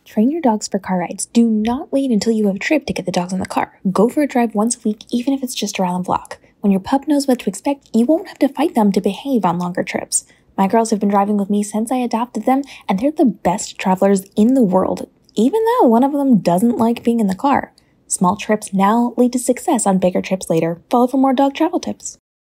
Train your dogs for car rides. Do not wait until you have a trip to get the dogs in the car. Go for a drive once a week, even if it's just around the block. When your pup knows what to expect, you won't have to fight them to behave on longer trips. My girls have been driving with me since I adopted them, and they're the best travelers in the world, even though one of them doesn't like being in the car. Small trips now lead to success on bigger trips later. Follow for more dog travel tips.